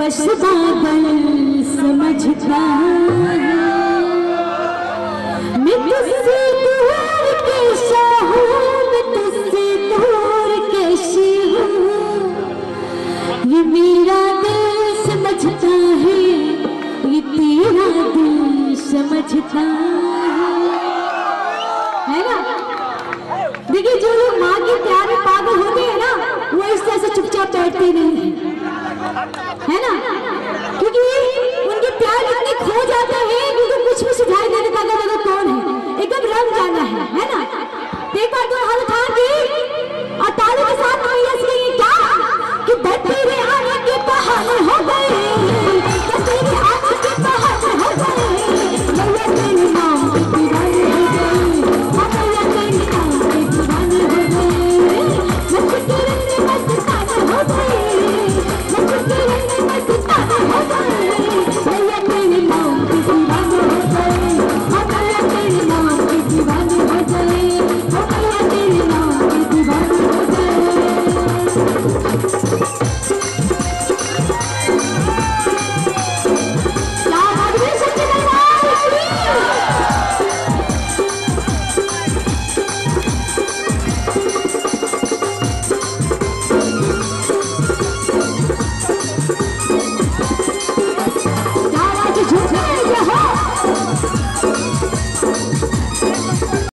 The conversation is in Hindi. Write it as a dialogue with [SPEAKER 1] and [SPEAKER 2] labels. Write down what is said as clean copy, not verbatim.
[SPEAKER 1] बस बादल समझता है मैं तुझसे दूर कैसा हूँ, मैं तुझसे दूर कैसी हूँ, ये मेरा दिल समझता है, ये तेरा दिल समझता है ना। देखिए जो लोग माँ के प्यार में पागल होते हैं ना, वो इस तरह से चुपचाप बैठते नहीं है ना।